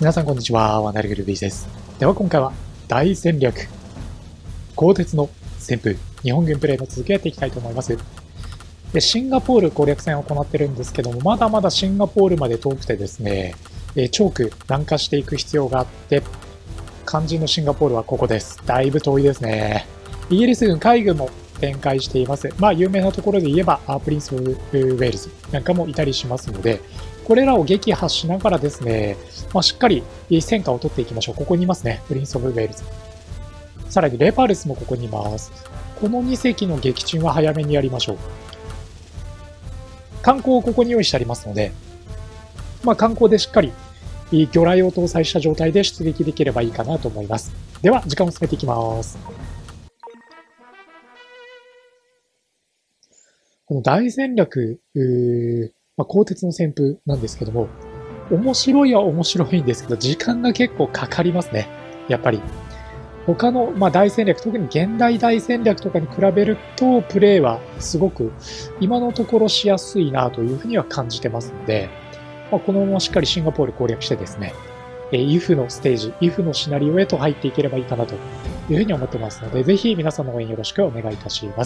皆さんこんにちは、ワナルグルビーです。では今回は大戦略鋼鉄の旋風日本軍プレイの続きをやっていきたいと思います。でシンガポール攻略戦を行ってるんですけども、まだまだシンガポールまで遠くてですね、チョーク南下していく必要があって、肝心のシンガポールはここです。だいぶ遠いですね。イギリス軍海軍も展開しています。有名なところで言えばプリンス・オブ・ウェールズなんかもいたりしますので、これらを撃破しながらですね、しっかり戦果を取っていきましょう。ここにいますね、プリンス・オブ・ウェールズ。さらにレパルスもここにいます。この2隻の撃沈は早めにやりましょう。艦砲をここに用意してありますので、艦砲でしっかり魚雷を搭載した状態で出撃できればいいかなと思います。では、時間を進めていきます。この大戦略、鋼鉄の旋風なんですけども、面白いは面白いんですけど、時間が結構かかりますね。やっぱり。他の、大戦略、特に現代大戦略とかに比べると、プレイはすごく今のところしやすいなというふうには感じてますので、このまましっかりシンガポール攻略してですね、IF のステージ、IF のシナリオへと入っていければいいかなというふうに思ってますので、ぜひ皆さんの応援よろしくお願いいたします。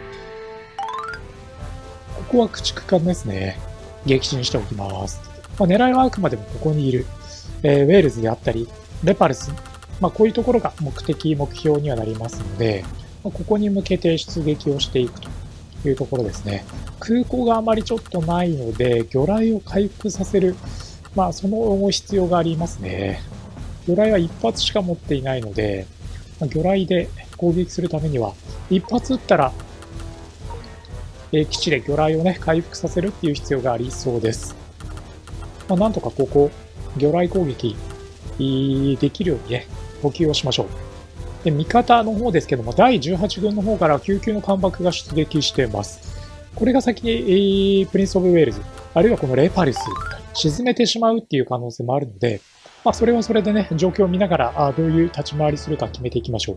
ここは駆逐艦ですね。撃沈しておきます。狙いはあくまでもここにいる、ウェールズであったり、レパルス、こういうところが目的、目標にはなりますので、ここに向けて出撃をしていくというところですね。空港があまりちょっとないので、魚雷を回復させる、その必要がありますね。魚雷は1発しか持っていないので、魚雷で攻撃するためには、1発撃ったら、基地で魚雷を回復させるっていう必要がありそうです。なんとかここ、魚雷攻撃できるように補給をしましょう。で、味方の方ですけども、第18軍の方から救急の艦爆が出撃しています。これが先に、プリンス・オブ・ウェールズ、あるいはこのレパルス、沈めてしまうっていう可能性もあるので、それはそれで状況を見ながら、どういう立ち回りするか決めていきましょう。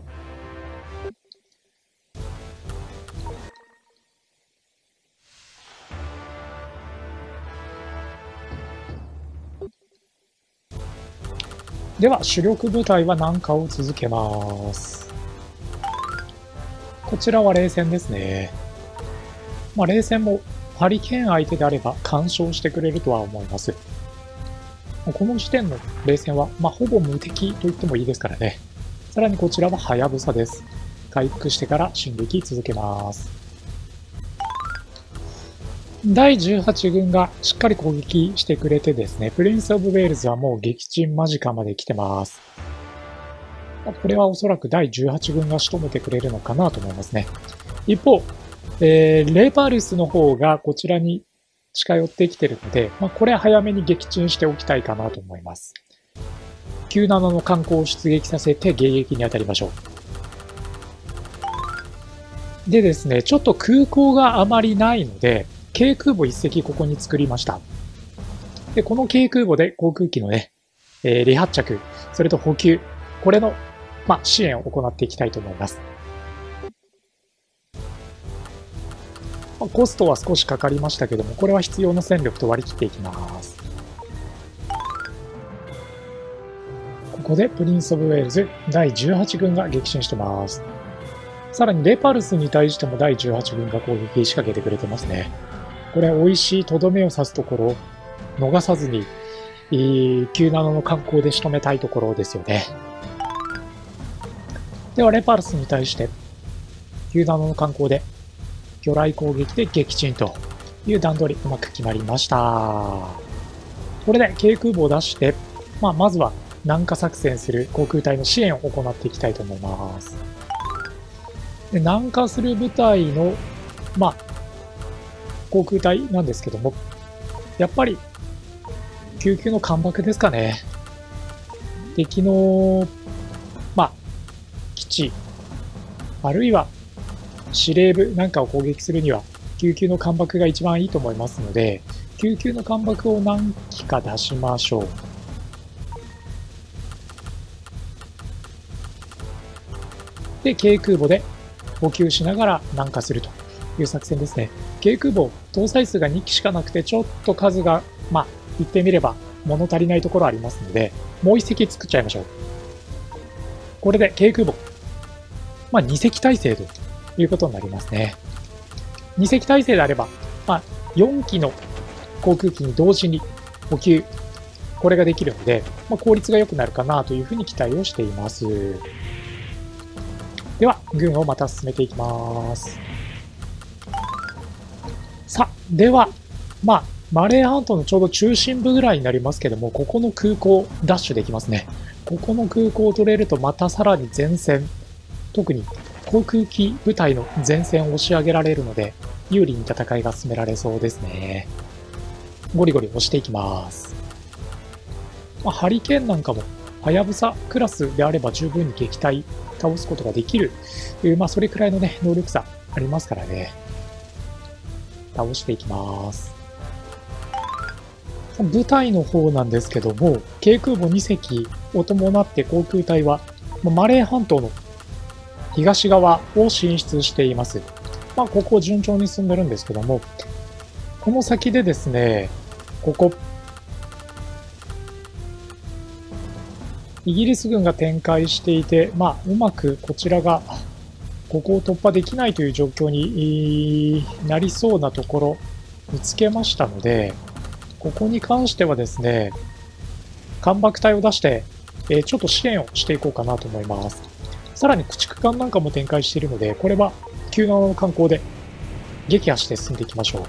では、主力部隊は南下を続けます。こちらは冷戦ですね。冷戦もハリケーン相手であれば干渉してくれるとは思います。この時点の冷戦は、ほぼ無敵と言ってもいいですからね。さらにこちらはハヤブサです。回復してから進撃続けます。第18軍がしっかり攻撃してくれてですね、プリンス・オブ・ウェールズはもう撃沈間近まで来てます。これはおそらく第18軍が仕留めてくれるのかなと思いますね。一方、レパルスの方がこちらに近寄ってきてるので、これは早めに撃沈しておきたいかなと思います。97の艦砲を出撃させて迎撃に当たりましょう。でですね、ちょっと空港があまりないので、軽空母1隻ここに作りました。で、この軽空母で航空機の離発着、それと補給、これの、支援を行っていきたいと思います。コストは少しかかりましたけども、これは必要な戦力と割り切っていきます。ここでプリンス・オブ・ウェールズ第18軍が撃沈してます。さらにレパルスに対しても第18軍が攻撃仕掛けてくれてますね。これは美味しいとどめを刺すところ、逃さずに、97の艦砲で仕留めたいところですよね。では、レパルスに対して、97の艦砲で、魚雷攻撃で撃沈という段取り、うまく決まりました。これで、軽空母を出して、まずは南下作戦する航空隊の支援を行っていきたいと思います。で、南下する部隊の、航空隊なんですけども、やっぱり、救急の艦爆ですかね。敵の、基地、あるいは司令部なんかを攻撃するには、救急の艦爆が一番いいと思いますので、救急の艦爆を何機か出しましょう。で、軽空母で補給しながら南下するという作戦ですね。軽空母、搭載数が2機しかなくて、ちょっと数が、言ってみれば物足りないところありますので、もう1隻作っちゃいましょう。これで軽空母。2隻体制ということになりますね。2隻体制であれば、4機の航空機に同時に補給、これができるので、効率が良くなるかなというふうに期待をしています。では、軍をまた進めていきます。さあ、では、マレー半島のちょうど中心部ぐらいになりますけども、ここの空港、ダッシュできますね。ここの空港を取れると、またさらに前線、特に航空機部隊の前線を押し上げられるので、有利に戦いが進められそうですね。ゴリゴリ押していきます。ハリケーンなんかも、はやぶさクラスであれば十分に撃退、倒すことができる、それくらいのね、能力差ありますからね。倒していきます。部隊の方なんですけども、軽空母2隻を伴って航空隊は、マレー半島の東側を進出しています。ここ順調に進んでるんですけども、この先でですね、イギリス軍が展開していて、うまくこちらが、ここを突破できないという状況になりそうなところ、見つけましたので、ここに関してはですね、艦爆隊を出して、ちょっと支援をしていこうかなと思います。さらに駆逐艦なんかも展開しているので、これは97の艦砲で撃破して進んでいきましょう。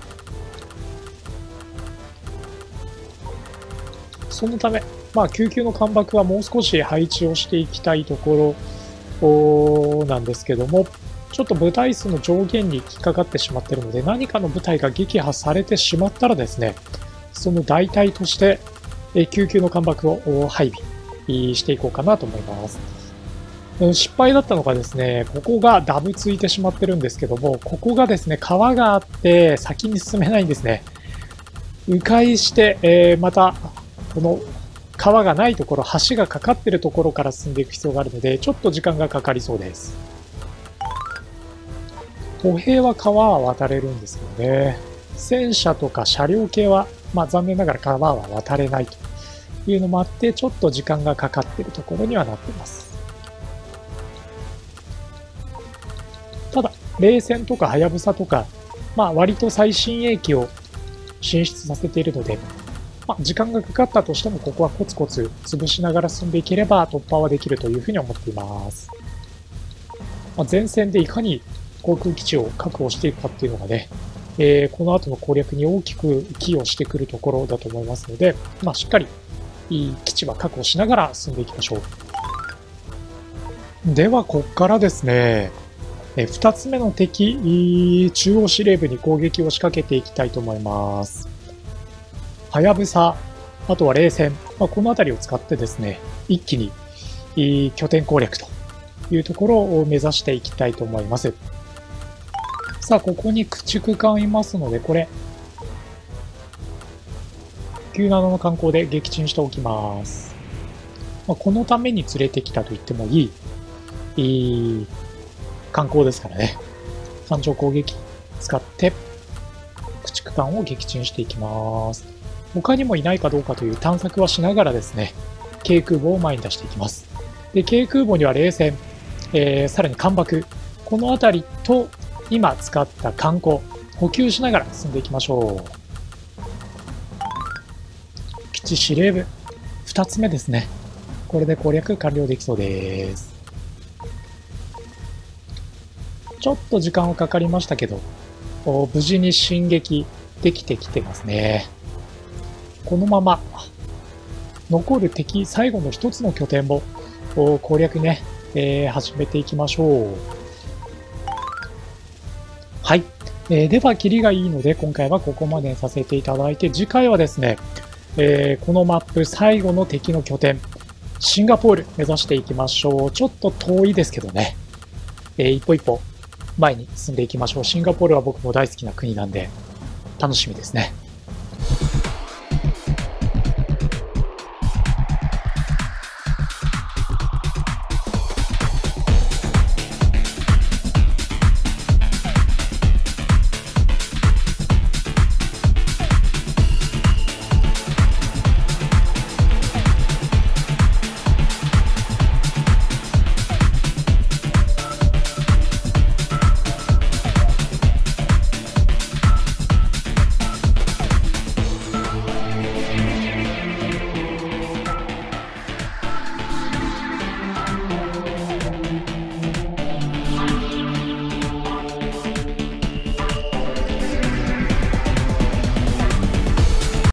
そのため、99の艦爆はもう少し配置をしていきたいところなんですけども、ちょっと部隊数の上限に引っかかってしまっているので、何かの部隊が撃破されてしまったらですね、その代替として99の艦爆を配備していこうかなと思います。失敗だったのがですね、ここがダブついてしまってるんですけども、ここがですね、川があって先に進めないんですね。迂回して、また、この川がないところ、橋がかかっているところから進んでいく必要があるので、ちょっと時間がかかりそうです。歩兵は川は渡れるんですよね。戦車とか車両系は、残念ながら川は渡れないというのもあって、ちょっと時間がかかっているところにはなっています。ただ、冷戦とかはやぶさとか、割と最新鋭機を進出させているので、時間がかかったとしても、ここはコツコツ潰しながら進んでいければ突破はできるというふうに思っています。前線でいかに航空基地を確保していくかっていうのがね、この後の攻略に大きく寄与してくるところだと思いますので、しっかり基地は確保しながら進んでいきましょう。では、ここからですね、2つ目の敵、中央司令部に攻撃を仕掛けていきたいと思います。はやぶさ、あとは冷戦、この辺りを使ってですね、一気に拠点攻略というところを目指していきたいと思います。さあ、ここに駆逐艦いますので、これ、97の艦砲で撃沈しておきます。このために連れてきたと言ってもいい艦砲ですからね。艦上攻撃使って駆逐艦を撃沈していきます。他にもいないかどうかという探索はしながらですね、軽空母を前に出していきます。で、軽空母には冷戦、さらに艦爆、この辺りと今使った艦砲、補給しながら進んでいきましょう。基地司令部、2つ目ですね。これで攻略完了できそうです。ちょっと時間はかかりましたけど、無事に進撃できてきてますね。このまま残る敵最後の一つの拠点も攻略ね、始めていきましょう。はい。では、キリがいいので、今回はここまでさせていただいて、次回はですね、このマップ最後の敵の拠点、シンガポール目指していきましょう。ちょっと遠いですけどね、一歩一歩前に進んでいきましょう。シンガポールは僕も大好きな国なんで、楽しみですね。